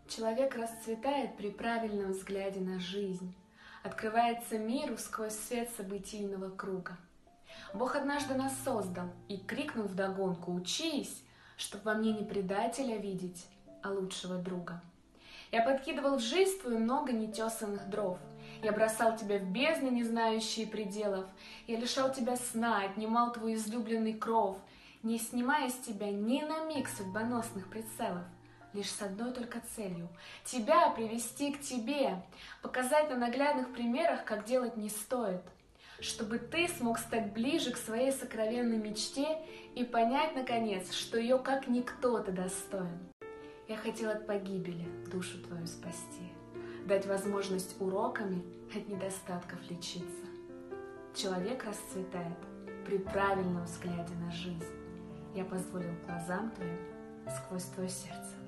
Человек расцветает при правильном взгляде на жизнь. Открывается миру сквозь свет событийного круга. Бог однажды нас создал и крикнул вдогонку: «Учись, чтоб во мне не предателя видеть, а лучшего друга». Я подкидывал в жизнь твою много нетесанных дров. Я бросал тебя в бездны, не знающие пределов. Я лишал тебя сна, отнимал твой излюбленный кров, не снимая с тебя ни на миг судьбоносных прицелов. Лишь с одной только целью — тебя привести к тебе, показать на наглядных примерах, как делать не стоит, чтобы ты смог стать ближе к своей сокровенной мечте и понять, наконец, что ее как никто ты достоин. Я хотел от погибели душу твою спасти, дать возможность уроками от недостатков лечиться. Человек расцветает при правильном взгляде на жизнь. Я позволил глазам твоим сквозь твое сердце